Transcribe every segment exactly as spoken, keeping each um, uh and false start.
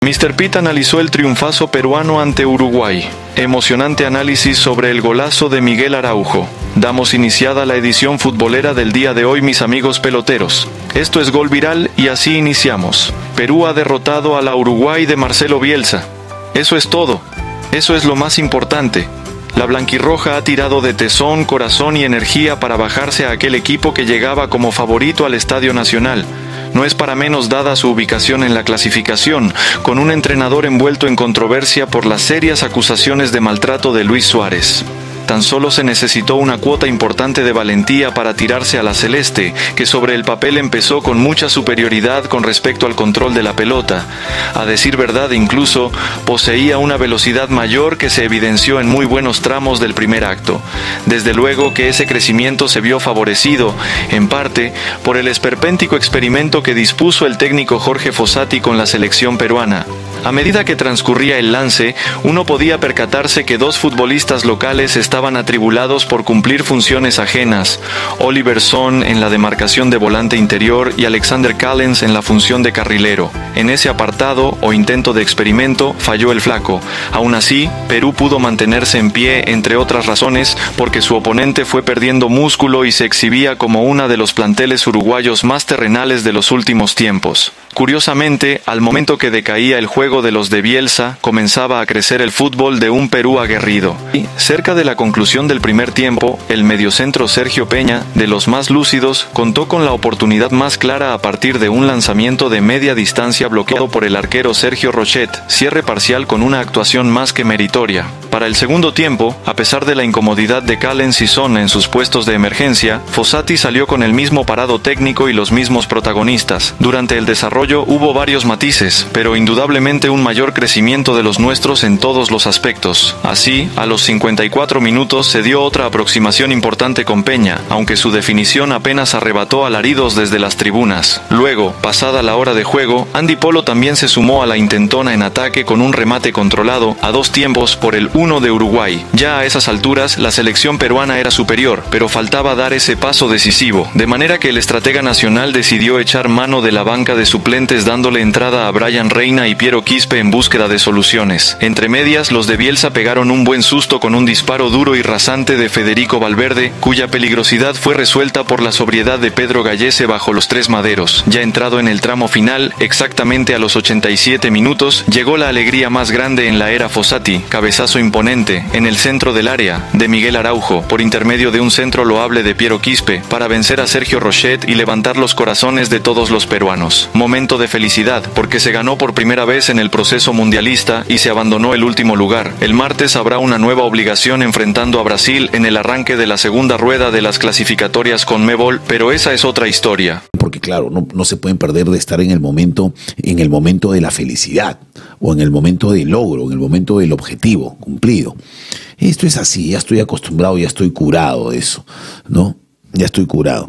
míster Pitt analizó el triunfazo peruano ante Uruguay. Emocionante análisis sobre el golazo de Miguel Araujo. Damos iniciada la edición futbolera del día de hoy, mis amigos peloteros. Esto es Gol Viral y así iniciamos. Perú ha derrotado a la Uruguay de Marcelo Bielsa. Eso es todo. Eso es lo más importante. La blanquirroja ha tirado de tesón, corazón y energía para bajarse a aquel equipo que llegaba como favorito al Estadio Nacional. No es para menos dada su ubicación en la clasificación, con un entrenador envuelto en controversia por las serias acusaciones de maltrato de Luis Suárez. Tan solo se necesitó una cuota importante de valentía para tirarse a la celeste, que sobre el papel empezó con mucha superioridad con respecto al control de la pelota. A decir verdad, incluso, poseía una velocidad mayor que se evidenció en muy buenos tramos del primer acto. Desde luego que ese crecimiento se vio favorecido, en parte, por el esperpéntico experimento que dispuso el técnico Jorge Fossati con la selección peruana. A medida que transcurría el lance, uno podía percatarse que dos futbolistas locales estaban atribulados por cumplir funciones ajenas, Oliver Son en la demarcación de volante interior y Alexander Callens en la función de carrilero. En ese apartado o intento de experimento falló el flaco. Aún así, Perú pudo mantenerse en pie, entre otras razones, porque su oponente fue perdiendo músculo y se exhibía como una de los planteles uruguayos más terrenales de los últimos tiempos. Curiosamente, al momento que decaía el juego de los de Bielsa, comenzaba a crecer el fútbol de un Perú aguerrido. Y, cerca de la conclusión del primer tiempo, el mediocentro Sergio Peña, de los más lúcidos, contó con la oportunidad más clara a partir de un lanzamiento de media distancia bloqueado por el arquero Sergio Rochet, cierre parcial con una actuación más que meritoria. Para el segundo tiempo, a pesar de la incomodidad de Callens y Son en sus puestos de emergencia, Fossati salió con el mismo parado técnico y los mismos protagonistas. Durante el desarrollo hubo varios matices, pero indudablemente un mayor crecimiento de los nuestros en todos los aspectos. Así, a los cincuenta y cuatro minutos se dio otra aproximación importante con Peña, aunque su definición apenas arrebató alaridos desde las tribunas. Luego, pasada la hora de juego, Andy Polo también se sumó a la intentona en ataque con un remate controlado a dos tiempos por el uno de Uruguay. Ya a esas alturas, la selección peruana era superior, pero faltaba dar ese paso decisivo, de manera que el estratega nacional decidió echar mano de la banca de suplentes dándole entrada a Brian Reina y Piero Quispe en búsqueda de soluciones. Entre medias, los de Bielsa pegaron un buen susto con un disparo duro y rasante de Federico Valverde, cuya peligrosidad fue resuelta por la sobriedad de Pedro Gallese bajo los tres maderos. Ya entrado en el tramo final, exactamente a los ochenta y siete minutos, llegó la alegría más grande en la era Fossati, cabezazo imponente, en el centro del área, de Miguel Araujo, por intermedio de un centro loable de Piero Quispe, para vencer a Sergio Rochet y levantar los corazones de todos los peruanos. Momento de felicidad, porque se ganó por primera vez en el proceso mundialista y se abandonó el último lugar. El martes habrá una nueva obligación enfrentando a Brasil en el arranque de la segunda rueda de las clasificatorias Conmebol, pero esa es otra historia. Porque claro, no, no se pueden perder de estar en el momento, en el momento de la felicidad, o en el momento del logro, en el momento del objetivo cumplido. Esto es así, ya estoy acostumbrado, ya estoy curado de eso, ¿no? Ya estoy curado.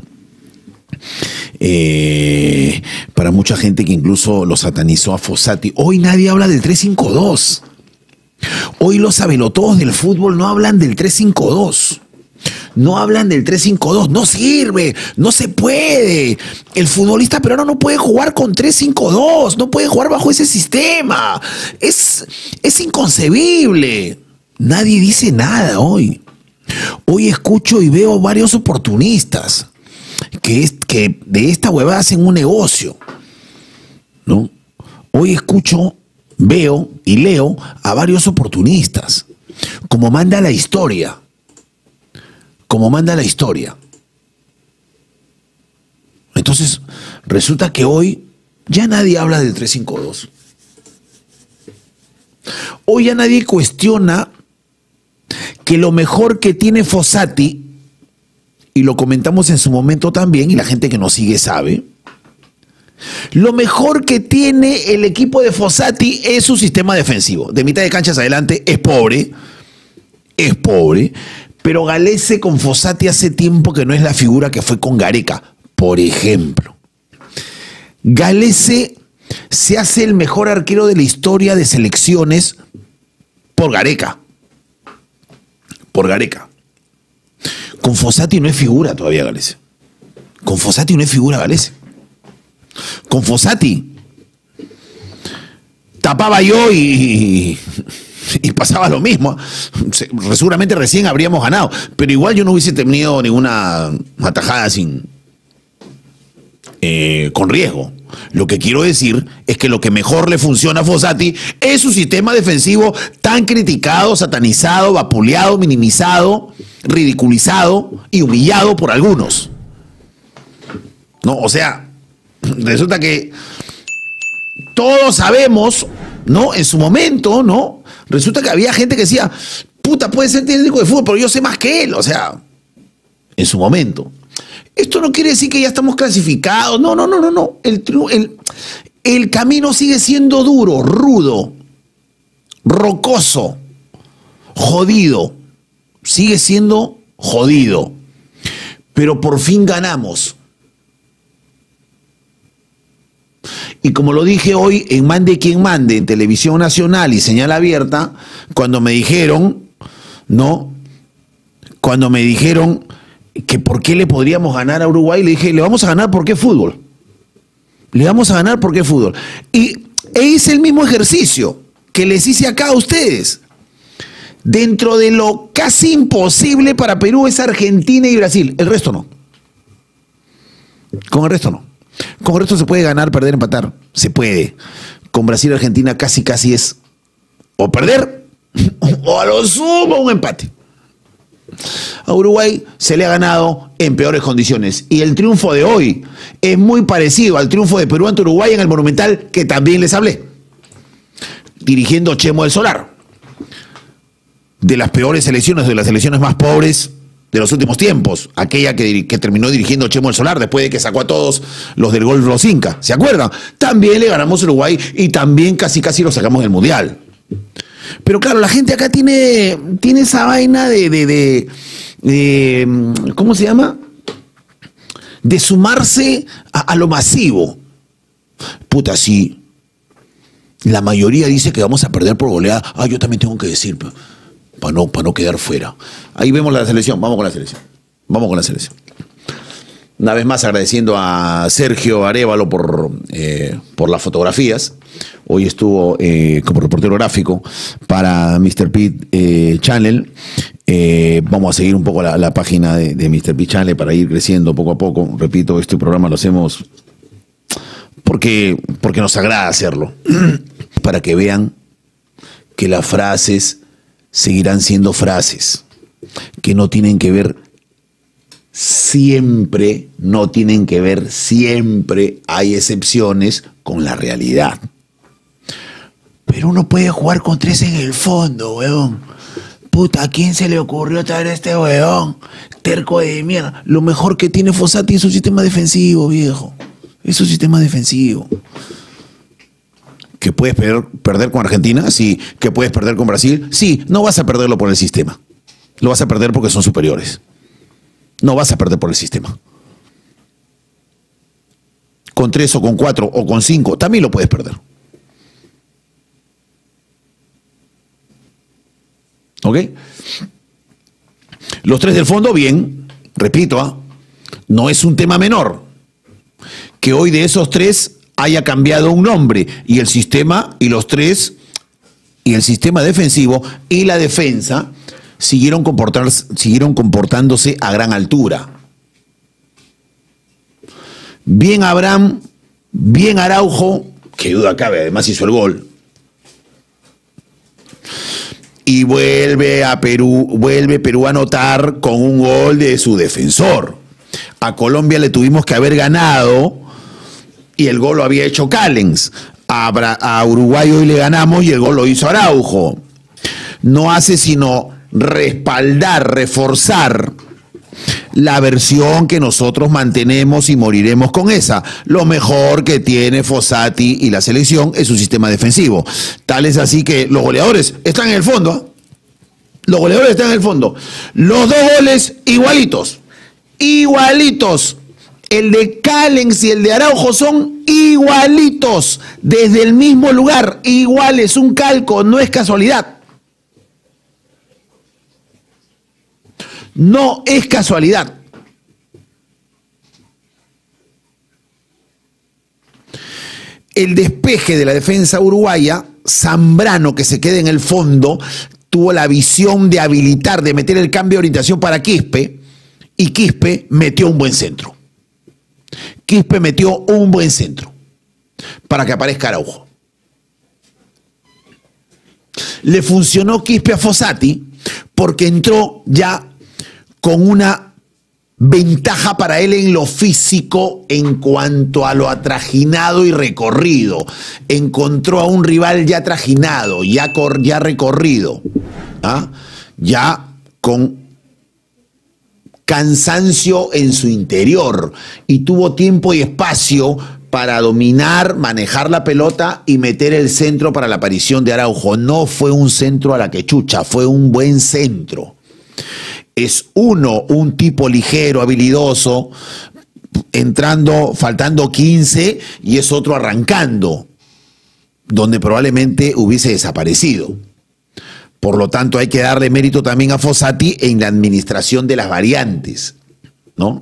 Eh, para mucha gente que incluso lo satanizó a Fossati, hoy nadie habla del tres cinco dos. Hoy los sabelotodos del fútbol no hablan del tres cinco dos. No hablan del tres cinco dos. No sirve, no se puede. El futbolista peruano no puede jugar con tres cinco dos, no puede jugar bajo ese sistema. Es, es inconcebible. Nadie dice nada hoy. Hoy escucho y veo varios oportunistas que, es, que de esta huevada hacen un negocio, ¿no? Hoy escucho, veo y leo a varios oportunistas, como manda la historia, como manda la historia. Entonces, resulta que hoy ya nadie habla del tres cinco dos. Hoy ya nadie cuestiona que lo mejor que tiene Fossati, y lo comentamos en su momento también, y la gente que nos sigue sabe, lo mejor que tiene el equipo de Fossati es su sistema defensivo. De mitad de canchas adelante es pobre, es pobre, pero Gallese con Fossati hace tiempo que no es la figura que fue con Gareca, por ejemplo. Gallese se hace el mejor arquero de la historia de selecciones por Gareca. Por Gareca. Con Fossati no es figura todavía Gallese. Con Fossati no es figura Gallese. Con Fossati tapaba yo y, y pasaba lo mismo. Seguramente recién habríamos ganado, pero igual yo no hubiese tenido ninguna atajada sin eh, con riesgo. Lo que quiero decir es que lo que mejor le funciona a Fossati es su sistema defensivo tan criticado, satanizado, vapuleado, minimizado, ridiculizado y humillado por algunos. No, o sea, resulta que todos sabemos, ¿no? En su momento, ¿no? Resulta que había gente que decía, puta, puede ser técnico de fútbol, pero yo sé más que él. O sea, en su momento. Esto no quiere decir que ya estamos clasificados. No, no, no, no, no. El, el, el camino sigue siendo duro, rudo, rocoso, jodido. Sigue siendo jodido. Pero por fin ganamos. Y como lo dije hoy en Mande Quien Mande, en Televisión Nacional y Señal Abierta, cuando me dijeron, ¿no? Cuando me dijeron que por qué le podríamos ganar a Uruguay, le dije, le vamos a ganar porque es fútbol. Le vamos a ganar porque es fútbol. Y e hice el mismo ejercicio que les hice acá a ustedes. Dentro de lo casi imposible para Perú es Argentina y Brasil. El resto no. Con el resto no. Con el resto se puede ganar, perder, empatar. Se puede. Con Brasil y Argentina casi casi es o perder o a lo sumo un empate. A Uruguay se le ha ganado en peores condiciones. Y el triunfo de hoy es muy parecido al triunfo de Perú ante Uruguay en el Monumental, que también les hablé. Dirigiendo Chemo del Solar. De las peores selecciones, de las selecciones más pobres de los últimos tiempos. Aquella que, que terminó dirigiendo Chemo del Solar después de que sacó a todos los del Golf Los Inca. ¿Se acuerdan? También le ganamos a Uruguay y también casi casi lo sacamos del Mundial. Pero claro, la gente acá tiene, tiene esa vaina de, de, de, de, ¿cómo se llama? De sumarse a, a lo masivo. Puta, sí. La mayoría dice que vamos a perder por goleada. Ah, yo también tengo que decir, para no, para no quedar fuera. Ahí vemos la selección, vamos con la selección. Vamos con la selección. Una vez más agradeciendo a Sergio Arévalo por, eh, por las fotografías. Hoy estuvo eh, como reportero gráfico para míster Pitt eh, Channel. Eh, vamos a seguir un poco la, la página de, de míster Pitt Channel para ir creciendo poco a poco. Repito, este programa lo hacemos porque, porque nos agrada hacerlo. Para que vean que las frases seguirán siendo frases, que no tienen que ver siempre, no tienen que ver siempre, hay excepciones con la realidad. Pero uno puede jugar con tres en el fondo, weón. Puta, ¿a quién se le ocurrió traer a este weón? Terco de mierda. Lo mejor que tiene Fossati es su sistema defensivo, viejo. Es su sistema defensivo. ¿Que puedes perder, perder con Argentina? Sí. ¿Que puedes perder con Brasil? Sí. No vas a perderlo por el sistema. Lo vas a perder porque son superiores. No vas a perder por el sistema. Con tres o con cuatro o con cinco, también lo puedes perder. ¿Ok? Los tres del fondo, bien. Repito, ¿eh? No es un tema menor. Que hoy de esos tres haya cambiado un nombre y el sistema y los tres y el sistema defensivo y la defensa siguieron, comportarse, siguieron comportándose a gran altura. Bien Abraham, bien Araujo, que duda cabe, además hizo el gol. Y vuelve a Perú, vuelve Perú a anotar con un gol de su defensor. A Colombia le tuvimos que haber ganado y el gol lo había hecho Callens. A, a Uruguay hoy le ganamos y el gol lo hizo Araujo. No hace sino respaldar, reforzar la versión que nosotros mantenemos y moriremos con esa. Lo mejor que tiene Fossati y la selección es su sistema defensivo. Tal es así que los goleadores están en el fondo. ¿eh? Los goleadores están en el fondo. Los dos goles igualitos. Igualitos. El de Callens y el de Araujo son igualitos. Desde el mismo lugar. Iguales. Un calco. No es casualidad. No es casualidad. el despeje de la defensa uruguaya, Zambrano, que se queda en el fondo, tuvo la visión de habilitar, de meter el cambio de orientación para Quispe, y Quispe metió un buen centro. Quispe metió un buen centro para que aparezca Araujo. Le funcionó Quispe a Fossati porque entró ya con una ventaja para él en lo físico en cuanto a lo atrajinado y recorrido. Encontró a un rival ya trajinado, ya, cor, ya recorrido, ¿ah? ya con cansancio en su interior, y tuvo tiempo y espacio para dominar, manejar la pelota y meter el centro para la aparición de Araujo. No fue un centro a la quechucha, fue un buen centro. Es uno, un tipo ligero, habilidoso, entrando, faltando quince, y es otro arrancando, donde probablemente hubiese desaparecido. Por lo tanto, hay que darle mérito también a Fossati en la administración de las variantes, ¿no?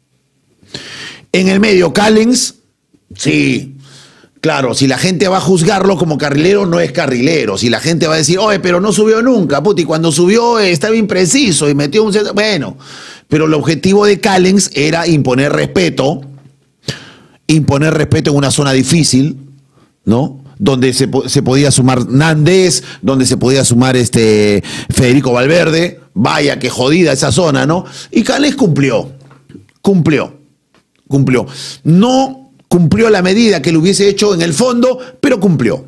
En el medio, Callens, sí, claro, si la gente va a juzgarlo como carrilero, no es carrilero. Si la gente va a decir, oye, pero no subió nunca, puti, cuando subió eh, estaba impreciso y metió un... Bueno, pero el objetivo de Callens era imponer respeto, imponer respeto en una zona difícil, ¿no? Donde se, se podía sumar Nández, donde se podía sumar este Federico Valverde. Vaya, que jodida esa zona, ¿no? Y Callens cumplió, cumplió, cumplió. No cumplió la medida que lo hubiese hecho en el fondo, pero cumplió.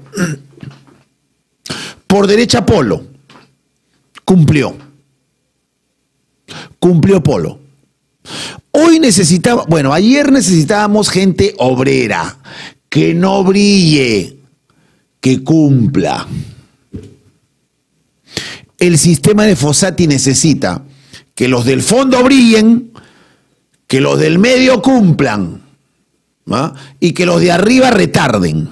Por derecha, Polo. Cumplió. Cumplió Polo. Hoy necesitaba, bueno, ayer necesitábamos gente obrera, que no brille, que cumpla. El sistema de Fossati necesita que los del fondo brillen, que los del medio cumplan, ¿no? Y que los de arriba retarden.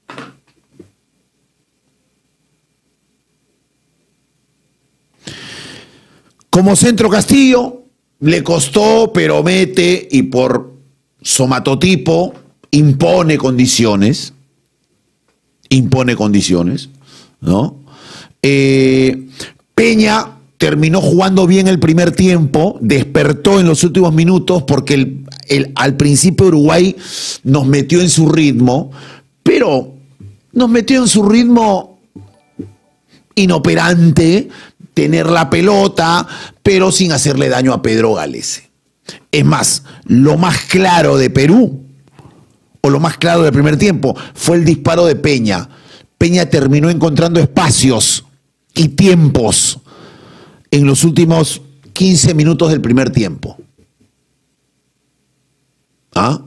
Como centro Castillo, le costó, pero mete, y por somatotipo impone condiciones. impone condiciones, ¿no? Eh, Peña terminó jugando bien el primer tiempo, despertó en los últimos minutos porque el, el, al principio Uruguay nos metió en su ritmo, pero nos metió en su ritmo inoperante, tener la pelota, pero sin hacerle daño a Pedro Galese. Es más, lo más claro de Perú, o lo más claro del primer tiempo, fue el disparo de Peña. Peña terminó encontrando espacios y tiempos en los últimos quince minutos del primer tiempo. ¿Ah?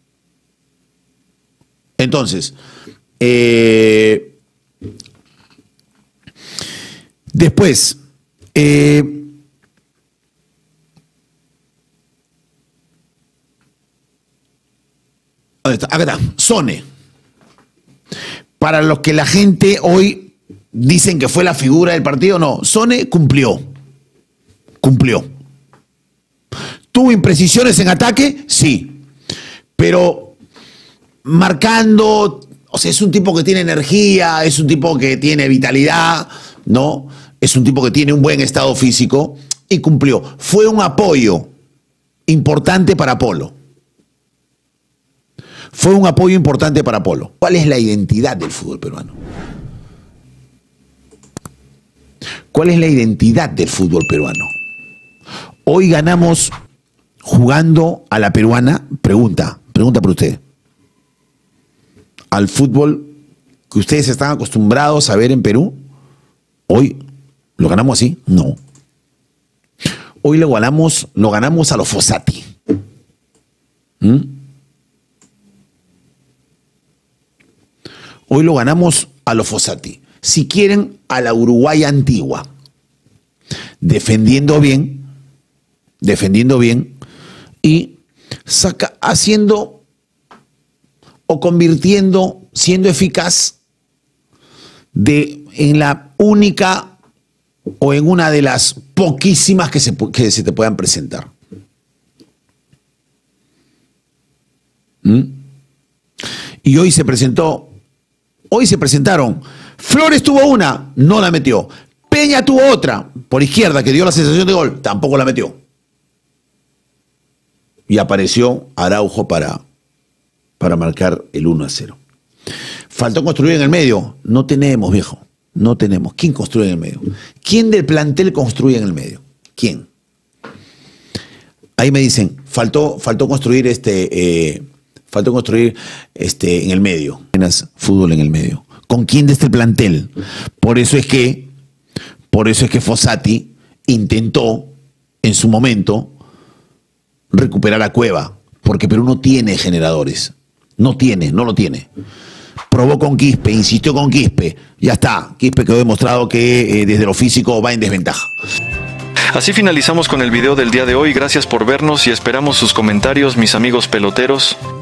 Entonces, eh, después, eh, ¿dónde está? Acá está, Sone. Para los que la gente hoy dicen que fue la figura del partido, no, Sone cumplió. Cumplió. ¿Tuvo imprecisiones en ataque? Sí. Pero marcando, o sea, es un tipo que tiene energía, es un tipo que tiene vitalidad, ¿no? Es un tipo que tiene un buen estado físico y cumplió. Fue un apoyo importante para Polo. Fue un apoyo importante para Polo. ¿Cuál es la identidad del fútbol peruano? ¿Cuál es la identidad del fútbol peruano? Hoy ganamos jugando a la peruana. Pregunta, pregunta para usted. Al fútbol que ustedes están acostumbrados a ver en Perú, hoy lo ganamos así. No. Hoy lo ganamos, lo ganamos a los Fossati. ¿Mm? Hoy lo ganamos a los Fossati. Si quieren, a la Uruguay antigua. Defendiendo bien, defendiendo bien y saca, haciendo o convirtiendo, siendo eficaz de, en la única o en una de las poquísimas que se, que se te puedan presentar. ¿Mm? Y hoy se presentó, hoy se presentaron. Flores tuvo una, no la metió. Peña tuvo otra, por izquierda, que dio la sensación de gol, tampoco la metió. Y apareció Araujo para, para marcar el uno a cero. Faltó construir en el medio. No tenemos, viejo. No tenemos. ¿Quién construye en el medio? ¿Quién del plantel construye en el medio? ¿Quién? Ahí me dicen, faltó, faltó construir este, eh, faltó construir este en el medio. Apenas fútbol en el medio. ¿Con quién de este plantel? Por eso es que, por eso es que Fossati intentó, en su momento, recuperar a Cueva. Porque Perú no tiene generadores. No tiene, no lo tiene. Probó con Quispe, insistió con Quispe. Ya está. Quispe quedó demostrado que eh, desde lo físico va en desventaja. Así finalizamos con el video del día de hoy. Gracias por vernos y esperamos sus comentarios, mis amigos peloteros.